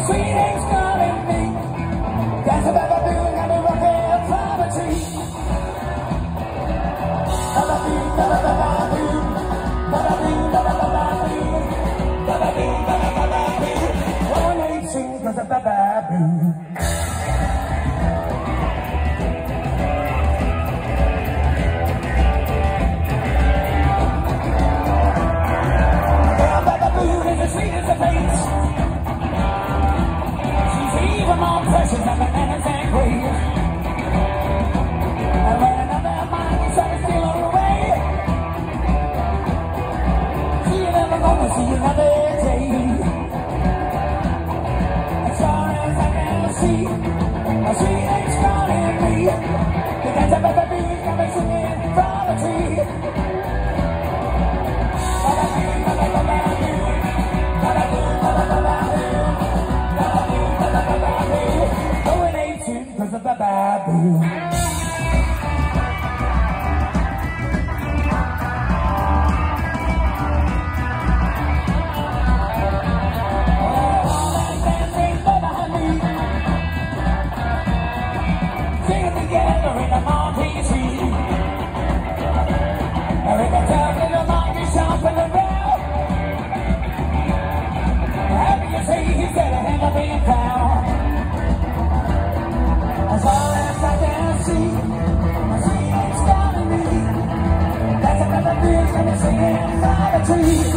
sweet ain't calling me. That's about the moon and the rocket from a tree. Ba-ba-boo, ba-ba-ba-ba-boo. Ba-ba-boo, ba-ba-ba-ba-boo. Ba-ba-boo, ba-ba-ba-ba-boo. One ain't sing 'cause of ba-ba-boo. Sweet as a face. She's even more precious than bananas and grapes. And when another mind is trying to steal her away, she'll never gonna see another day. As far as I can see, my sweet ain't calling me. Because the baby is coming singing from the tree. Ba-ba-boo. As far as I can see, my sweet ain't calling me. That's another fish and it's singing by the tree.